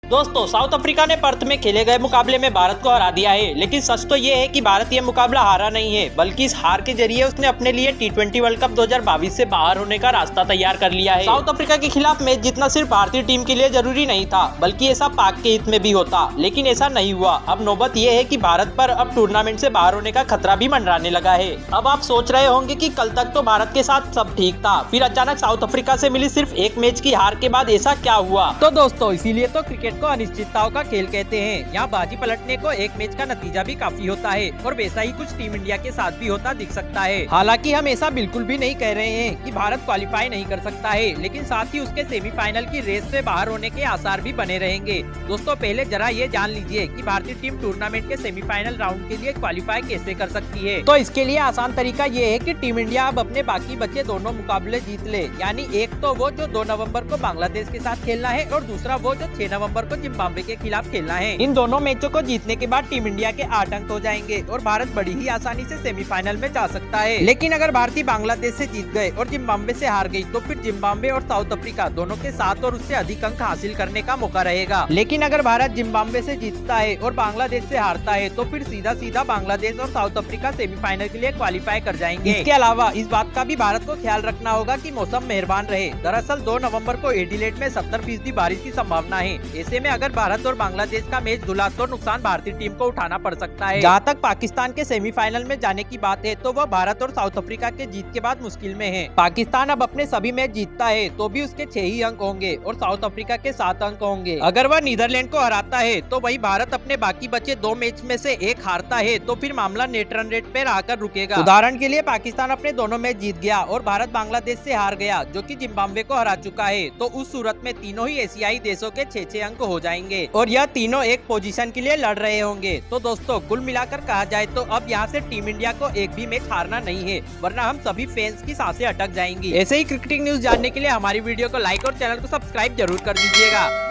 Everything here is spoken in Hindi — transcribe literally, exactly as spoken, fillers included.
दोस्तों, साउथ अफ्रीका ने पर्थ में खेले गए मुकाबले में भारत को हरा दिया है, लेकिन सच तो ये है कि भारत ये मुकाबला हारा नहीं है, बल्कि इस हार के जरिए उसने अपने लिए टी ट्वेंटी वर्ल्ड कप दो हज़ार बाईस से बाहर होने का रास्ता तैयार कर लिया है। साउथ अफ्रीका के खिलाफ मैच जीतना सिर्फ भारतीय टीम के लिए जरूरी नहीं था, बल्कि ऐसा पाक के हित में भी होता, लेकिन ऐसा नहीं हुआ। अब नौबत ये है कि भारत पर अब टूर्नामेंट से बाहर होने का खतरा भी मंडराने लगा है। अब आप सोच रहे होंगे कि कल तक तो भारत के साथ सब ठीक था, फिर अचानक साउथ अफ्रीका से मिली सिर्फ एक मैच की हार के बाद ऐसा क्या हुआ? तो दोस्तों, इसीलिए तो क्रिकेट को अनिश्चितताओं का खेल कहते हैं। यहाँ बाजी पलटने को एक मैच का नतीजा भी काफी होता है, और वैसा ही कुछ टीम इंडिया के साथ भी होता दिख सकता है। हालांकि हम ऐसा बिल्कुल भी नहीं कह रहे हैं कि भारत क्वालिफाई नहीं कर सकता है, लेकिन साथ ही उसके सेमीफाइनल की रेस से बाहर होने के आसार भी बने रहेंगे। दोस्तों, पहले जरा ये जान लीजिए कि भारतीय टीम टूर्नामेंट के सेमीफाइनल राउंड के लिए क्वालिफाई कैसे कर सकती है। तो इसके लिए आसान तरीका ये है कि टीम इंडिया अब अपने बाकी बचे दोनों मुकाबले जीत ले, यानी एक तो वो जो दो नवम्बर को बांग्लादेश के साथ खेलना है, और दूसरा वो जो छह नवम्बर को जिम्बाब्वे के खिलाफ खेलना है। इन दोनों मैचों को जीतने के बाद टीम इंडिया के आठ अंक हो जाएंगे और भारत बड़ी ही आसानी से सेमीफाइनल में जा सकता है। लेकिन अगर भारतीय बांग्लादेश से जीत गए और जिम्बाब्वे से हार गई, तो फिर जिम्बाब्वे और साउथ अफ्रीका दोनों के सात और उससे अधिक अंक हासिल करने का मौका रहेगा। लेकिन अगर भारत जिम्बाब्वे से जीतता है और बांग्लादेश से हारता है, तो फिर सीधा सीधा बांग्लादेश और साउथ अफ्रीका सेमीफाइनल के लिए क्वालिफाई कर जाएंगे। इसके अलावा इस बात का भी भारत को ख्याल रखना होगा कि मौसम मेहरबान रहे। दरअसल दो नवम्बर को एडिलेड में सत्तर फीसदी बारिश की संभावना है। ऐसे में अगर भारत और बांग्लादेश का मैच धुला तो नुकसान भारतीय टीम को उठाना पड़ सकता है। जहाँ तक पाकिस्तान के सेमीफाइनल में जाने की बात है, तो वह भारत और साउथ अफ्रीका के जीत के बाद मुश्किल में है। पाकिस्तान अब अपने सभी मैच जीतता है तो भी उसके छह ही अंक होंगे और साउथ अफ्रीका के सात अंक होंगे। अगर वह नीदरलैंड को हराता है, तो वही भारत अपने बाकी बचे दो मैच में से एक हारता है, तो फिर मामला नेट रन रेट पे आकर रुकेगा। उदाहरण के लिए पाकिस्तान अपने दोनों मैच जीत गया और भारत बांग्लादेश से हार गया, जो कि जिम्बाब्वे को हरा चुका है, तो उस सूरत में तीनों ही एशियाई देशों के छह छह अंक हो जाएंगे और यह तीनों एक पोजीशन के लिए लड़ रहे होंगे। तो दोस्तों, कुल मिलाकर कहा जाए तो अब यहाँ से टीम इंडिया को एक भी मैच हारना नहीं है, वरना हम सभी फैंस की सांसें अटक जाएंगी। ऐसे ही क्रिकेटिंग न्यूज जानने के लिए हमारी वीडियो को लाइक और चैनल को सब्सक्राइब जरूर कर दीजिएगा।